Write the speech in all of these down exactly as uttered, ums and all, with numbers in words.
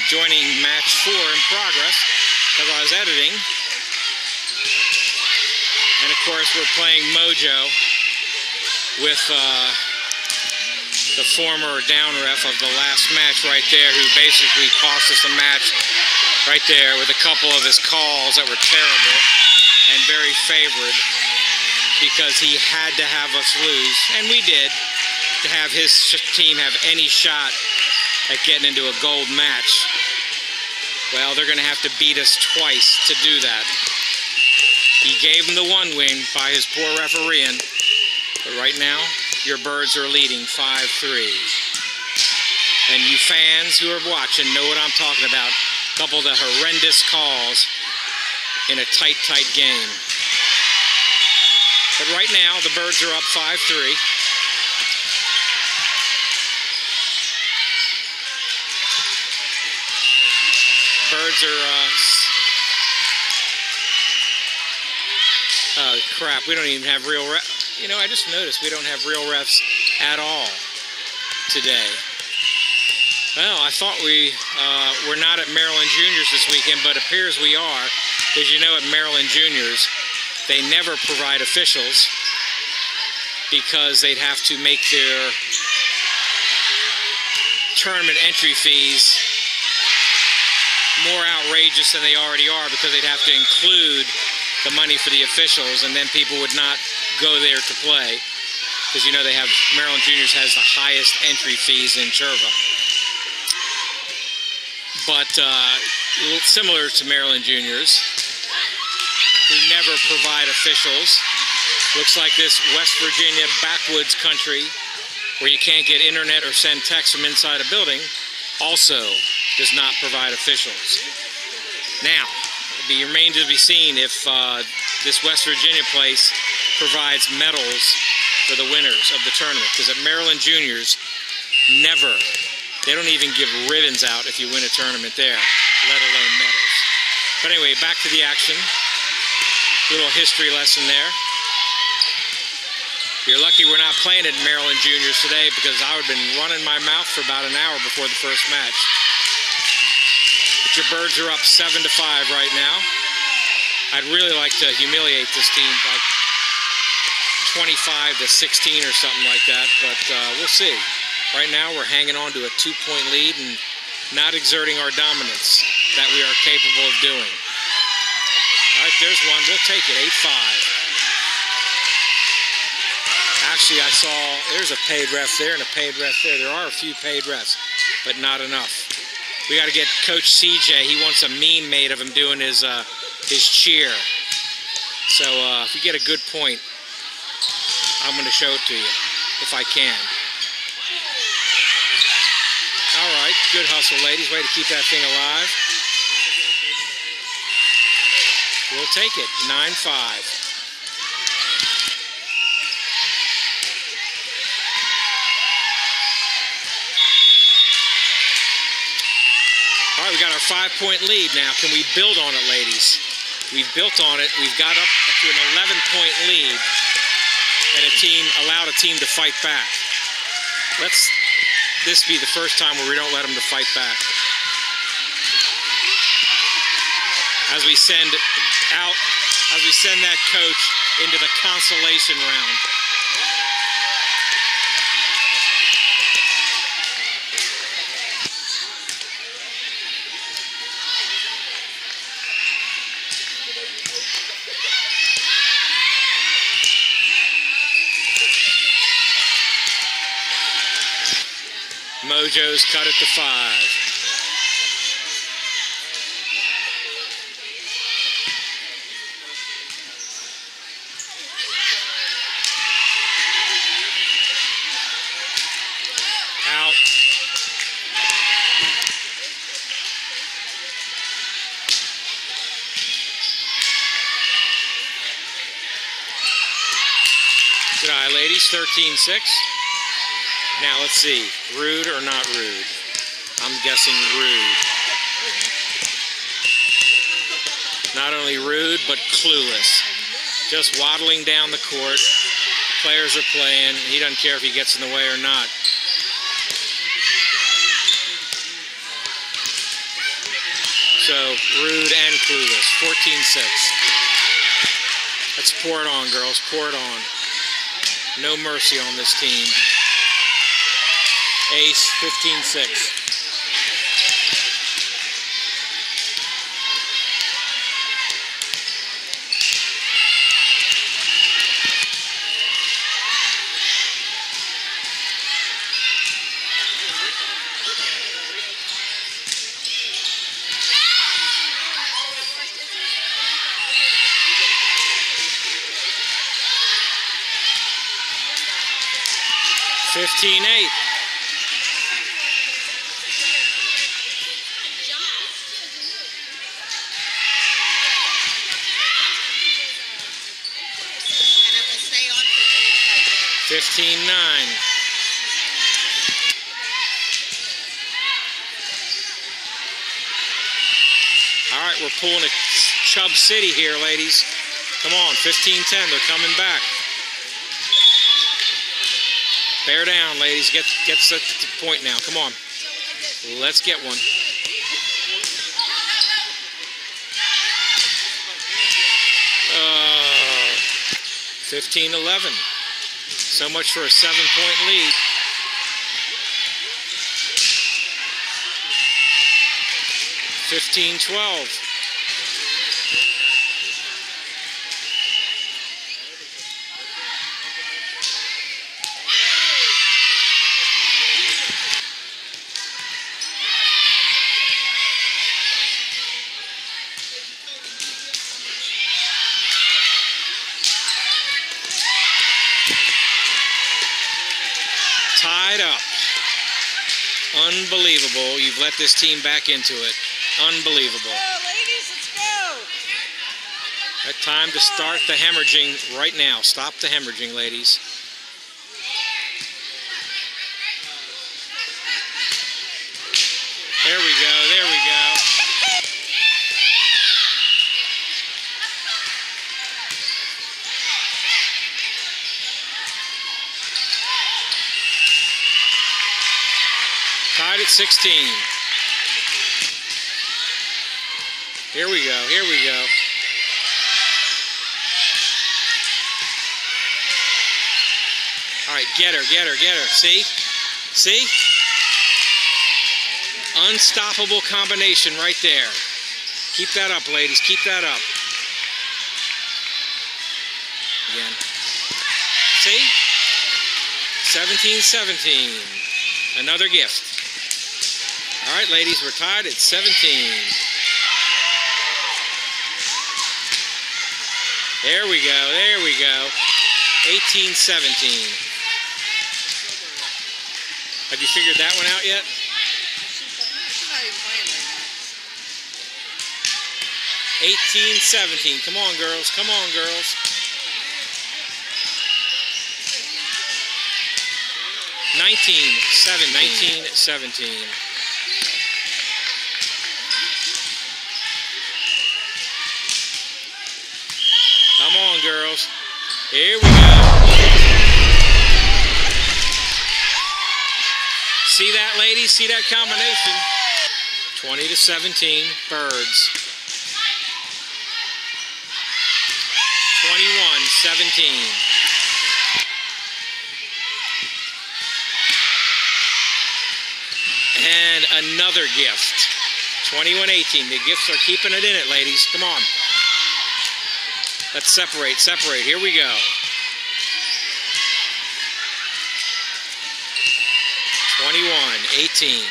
joining match four in progress because I was editing. And of course, we're playing Mojo with uh, the former down ref of the last match right there, who basically cost us a match right there with a couple of his calls that were terrible and very favored because he had to have us lose, and we did, to have his team have any shot at getting into a gold match. Well, they're going to have to beat us twice to do that. He gave him the one win by his poor refereeing, but right now, your Birds are leading five three. And you fans who are watching know what I'm talking about. A couple of the horrendous calls in a tight, tight game. But right now, the Birds are up five three. Birds are, uh, oh crap, we don't even have real refs. You know, I just noticed we don't have real refs at all today. Well, I thought we uh, were not at Maryland Juniors this weekend, but it appears we are. Because you know, at Maryland Juniors, they never provide officials because they'd have to make their tournament entry fees more outrageous than they already are, because they'd have to include the money for the officials, and then people would not go there to play, because you know they have, Maryland Juniors has the highest entry fees in Cherva. But uh, similar to Maryland Juniors, who never provide officials, looks like this West Virginia backwoods country where you can't get internet or send text from inside a building also does not provide officials. Now, it remains to be seen if uh, this West Virginia place provides medals for the winners of the tournament, because at Maryland Juniors, never, they don't even give ribbons out if you win a tournament there, let alone medals. But anyway, back to the action. Little history lesson there. You're lucky we're not playing at Maryland Juniors today, because I would have been running my mouth for about an hour before the first match. But your Birds are up seven to five right now. I'd really like to humiliate this team, like twenty-five to sixteen or something like that, but uh, we'll see. Right now we're hanging on to a two-point lead and not exerting our dominance that we are capable of doing. All right, there's one. We'll take it, eight five. Actually, I saw there's a paid ref there and a paid ref there. There are a few paid refs, but not enough. We got to get Coach C J. He wants a meme made of him doing his uh, his cheer. So uh, if we get a good point, I'm going to show it to you if I can. All right, good hustle, ladies. Way to keep that thing alive. We'll take it, nine five. All right, we got our five-point lead now. Can we build on it, ladies? We've built on it. We've got up to an eleven-point lead, and a team allowed a team to fight back. Let's this be the first time where we don't let them to fight back. As we send out, as we send that coach into the consolation round. Mojo's cut it to five. Out. Good eye, ladies, thirteen six. Now let's see, rude or not rude? I'm guessing rude. Not only rude, but clueless. Just waddling down the court. The players are playing. He doesn't care if he gets in the way or not. So, Rude and Clueless, fourteen six. Let's pour it on, girls, pour it on. No mercy on this team. Ace, fifteen six. fifteen eight. fifteen nine. All right, we're pulling a Chubb City here, ladies. Come on, fifteen ten, they're coming back. Bear down, ladies. Get get set to the point now. Come on. Let's get one. Uh, fifteen eleven. So much for a seven-point lead. fifteen twelve. Tied up. Unbelievable. You've let this team back into it. Unbelievable. Go, ladies, let's go. That time to start the hemorrhaging right now. Stop the hemorrhaging, ladies. There we go. There we go. Tied at sixteen. Here we go, here we go. All right, get her, get her, get her. See? See? Unstoppable combination right there. Keep that up, ladies, keep that up. Again. See? seventeen seventeen. Another gift. All right, ladies, we're tied at seventeen. There we go, there we go. eighteen seventeen. Have you figured that one out yet? She's not even playing right now. eighteen seventeen. Come on, girls, come on, girls. nineteen seven, nineteen seventeen. Come on, girls. Here we go. See that, ladies? See that combination? twenty to seventeen, Birds. twenty-one seventeen. And another gift. twenty-one eighteen. The gifts are keeping it in it, ladies. Come on. Let's separate, separate. Here we go. twenty-one eighteen.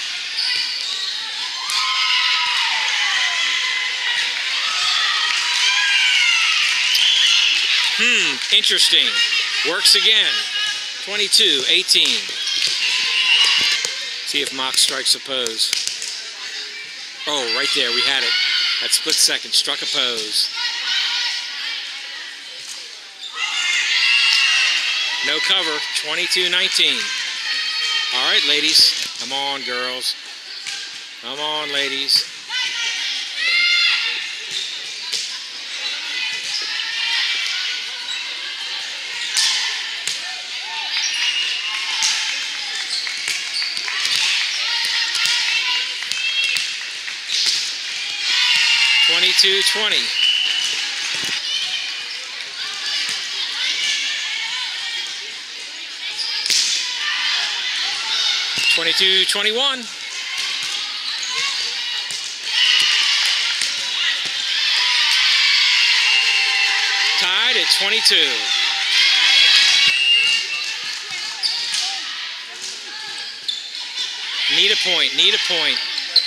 Hmm, interesting. Works again. twenty-two eighteen. See if Mock strikes a pose. Oh, right there, we had it. That split second, struck a pose. No cover, twenty-two nineteen. All right, ladies. Come on, girls. Come on, ladies. twenty-two twenty. twenty-two twenty-one. Tied at twenty-two. Need a point, need a point.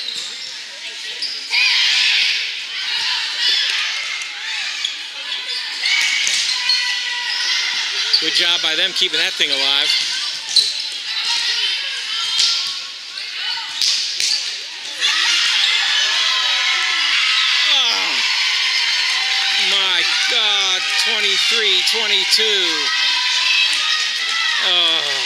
Good job by them keeping that thing alive. Oh, my God, twenty-three twenty-two. Oh.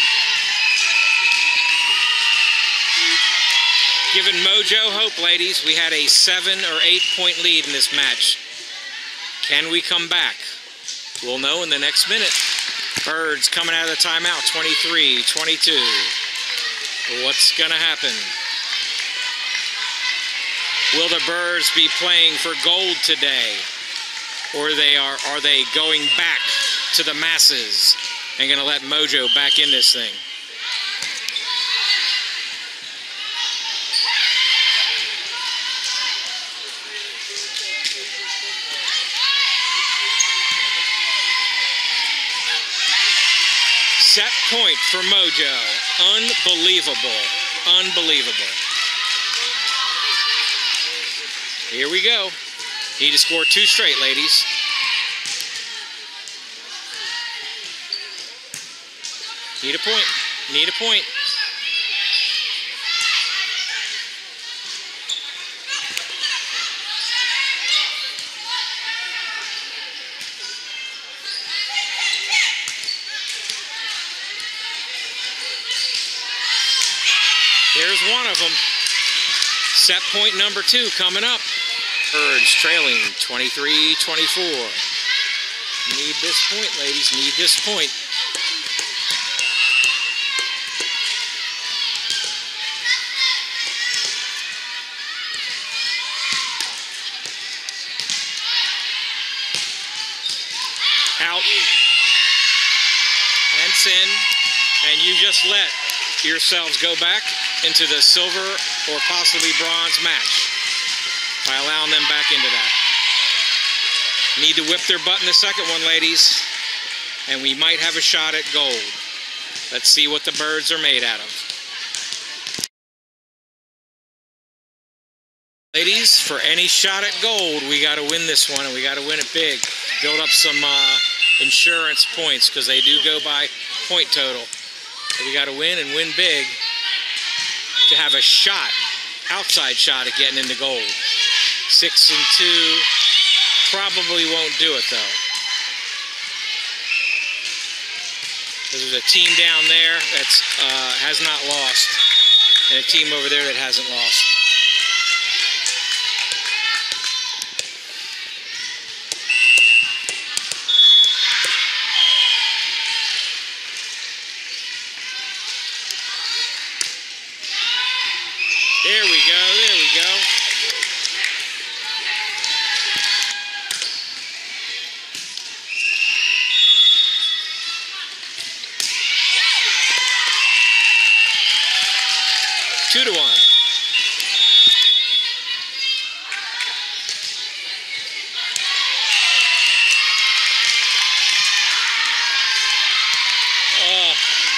Giving Mojo hope, ladies. We had a seven or eight point lead in this match. Can we come back? We'll know in the next minute. Birds coming out of the timeout, twenty-three twenty-two. What's going to happen? Will the Birds be playing for gold today? Or they are, are they going back to the masses and going to let Mojo back in this thing? Set point for Mojo. Unbelievable. Unbelievable. Here we go. Need to score two straight, ladies. Need a point. Need a point. There's one of them. Set point number two coming up. Birds trailing twenty-three twenty-four. Need this point, ladies. Need this point. Out. And sin. And you just let yourselves go back into the silver or possibly bronze match by allowing them back into that. Need to whip their butt in the second one, ladies, and we might have a shot at gold. Let's see what the Birds are made out of. Ladies, for any shot at gold, we got to win this one, and we got to win it big. Build up some uh, insurance points, because they do go by point total. So we got to win and win big to have a shot, outside shot at getting into gold. Six and two, probably won't do it though. There's a team down there that uh, has not lost, and a team over there that hasn't lost. There we go, there we go. Two to one. Oh.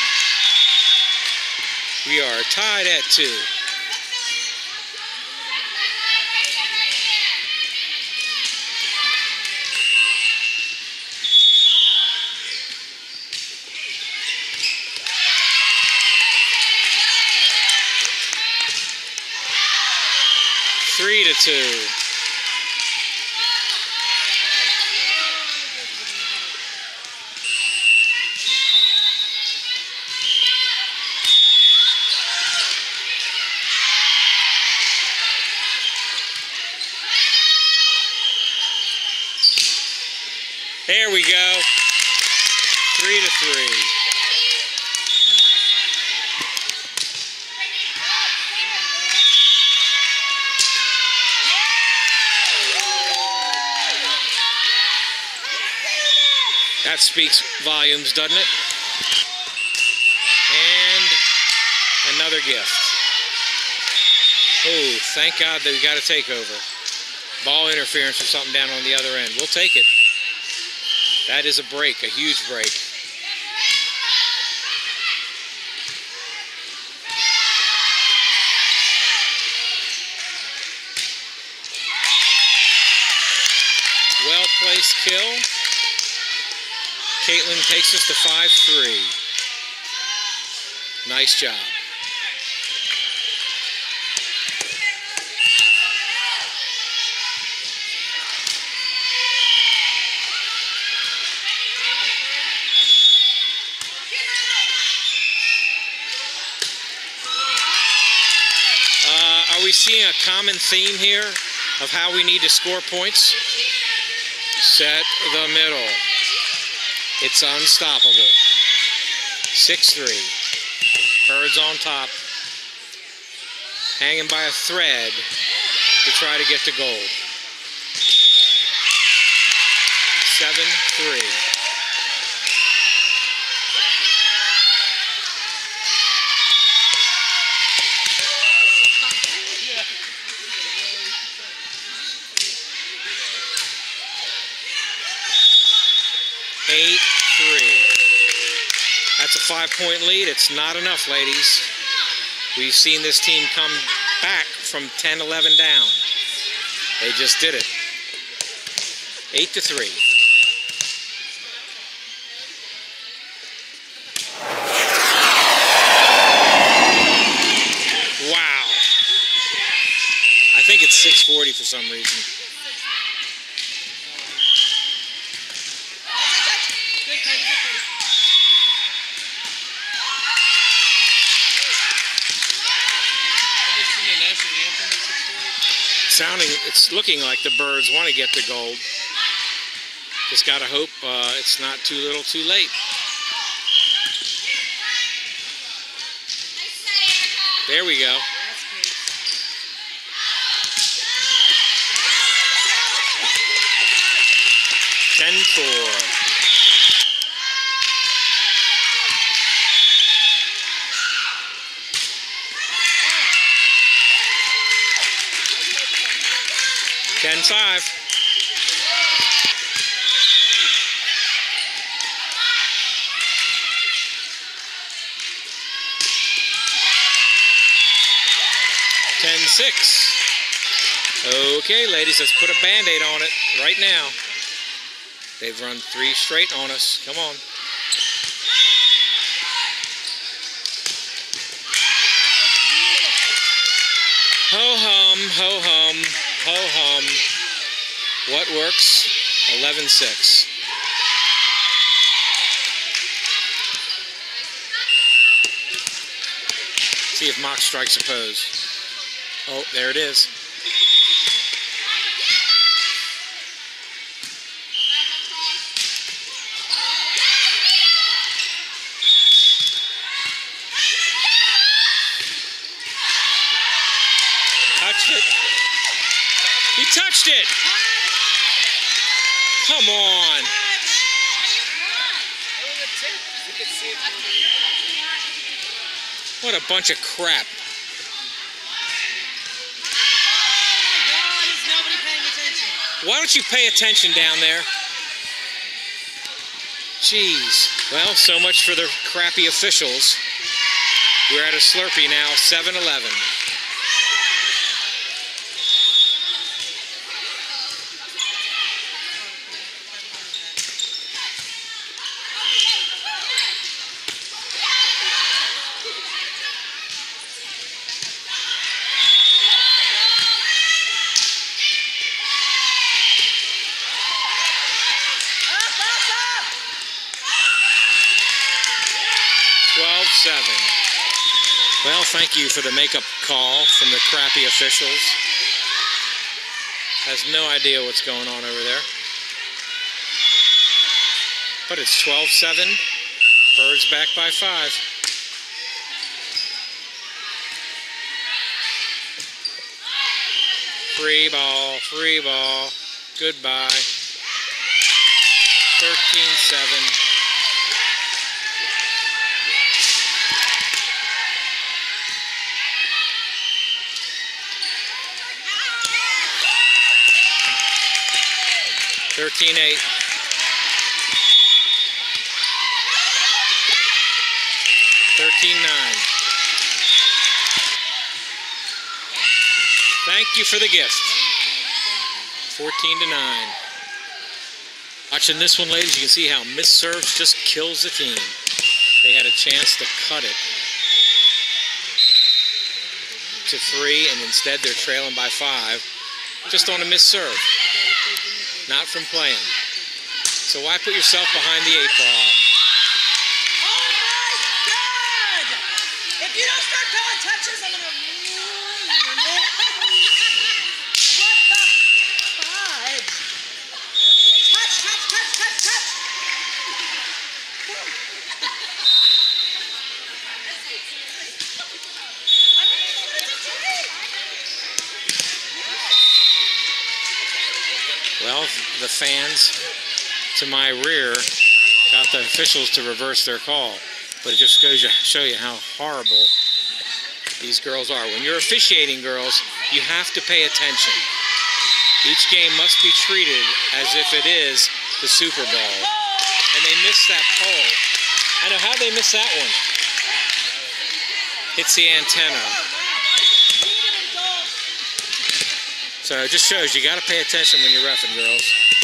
We are tied at two. Three to two. There we go. Three to three. That speaks volumes, doesn't it? And another gift. Oh, thank God that we got a takeover. Ball interference or something down on the other end. We'll take it. That is a break, a huge break. Well-placed kill. Caitlin takes us to five three. Nice job. Uh, are we seeing a common theme here of how we need to score points? Set the middle. It's unstoppable. six three. Birds on top. Hanging by a thread to try to get to gold. seven three. eight three. That's a five-point lead. It's not enough, ladies. We've seen this team come back from ten eleven down. They just did it. eight to three. Wow. I think it's six forty for some reason. Sounding, it's looking like the Birds want to get to gold. Just gotta hope uh, it's not too little, too late. There we go. ten four. ten five. ten six. Okay, ladies, let's put a Band-Aid on it right now. They've run three straight on us. Come on. Ho hum, ho hum, ho hum. What works? eleven six. See if Mock strikes a pose. Oh, there it is. Touched it. He touched it. Come on. What a bunch of crap. Why don't you pay attention down there? Jeez. Well, so much for the crappy officials. We're at a Slurpee now, seven eleven. twelve seven. Well, thank you for the makeup call from the crappy officials. Has no idea what's going on over there. But it's twelve seven. Birds back by five. Free ball, free ball. Goodbye. thirteen seven. thirteen eight. thirteen nine. Thank you for the gift. fourteen to nine. Watching this one, ladies, you can see how missed serves just kills the team. They had a chance to cut it to three, and instead they're trailing by five just on a missed serve. Not from playing. So why put yourself behind the eight ball? Oh my God! If you don't start calling touches, I'm gonna ruin your neck. What the fudge? Touch, touch, touch, touch, touch. Well, the fans to my rear got the officials to reverse their call, but it just goes to show you how horrible these girls are. When you're officiating, girls, you have to pay attention. Each game must be treated as if it is the Super Bowl. And they missed that pole. I know, how'd they miss that one? Hits the antenna. So it just shows you got to pay attention when you're reffing, girls.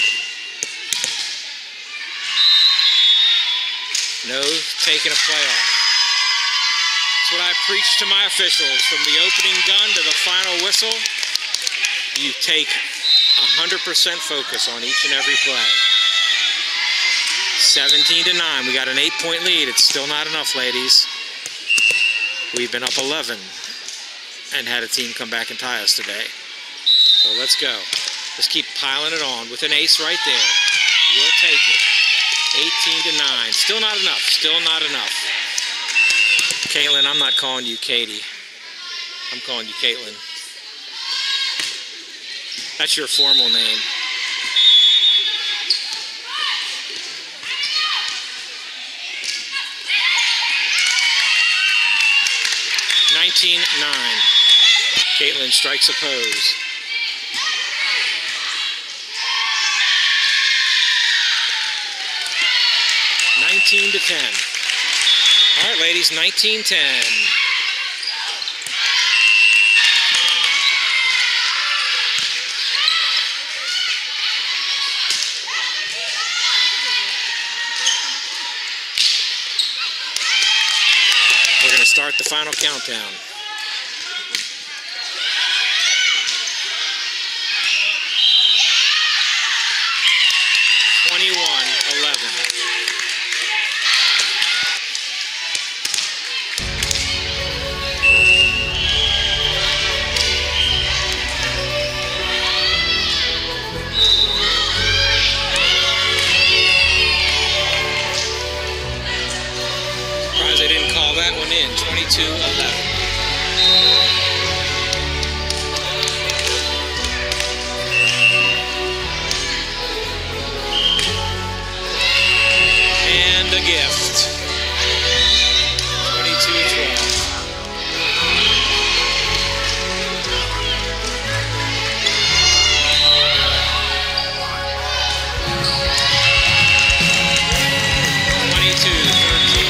No taking a play off. That's what I preach to my officials. From the opening gun to the final whistle, you take one hundred percent focus on each and every play. seventeen to nine. We got an eight-point lead. It's still not enough, ladies. We've been up eleven and had a team come back and tie us today. So let's go. Let's keep piling it on with an ace right there. We'll take it. eighteen to nine. Still not enough. Still not enough. Caitlin, I'm not calling you Katie. I'm calling you Caitlin. That's your formal name. nineteen nine. Caitlin strikes a pose. nineteen to ten. All right, ladies, nineteen ten. We're going to start the final countdown. twenty-one eleven. Surprised they didn't call that one in. twenty-two eleven. And a gift. twenty-two twelve. twenty-two thirteen.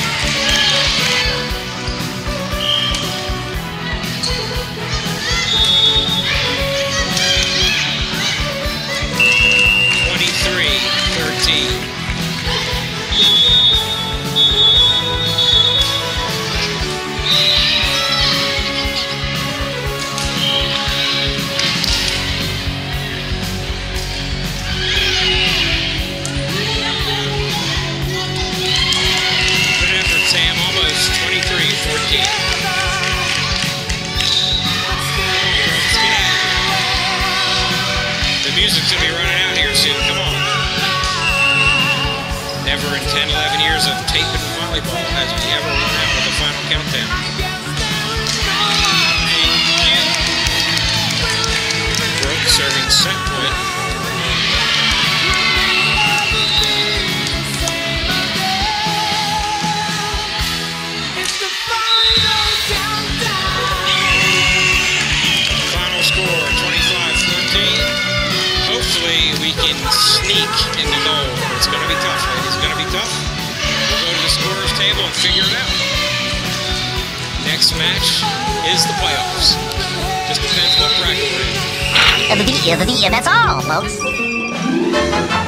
twenty-three thirteen. Sam, almost twenty-three fourteen. The music's going to be running out here soon. Come on. Never in ten, eleven years of taping volleyball has we ever run out with the final countdown. Brooke serving set point. can sneak in the goal. It's going to be tough, right? It's going to be tough. We'll go to the scorer's table and figure it out. Next match is the playoffs. Just depends what bracket we're in. And that's all, folks.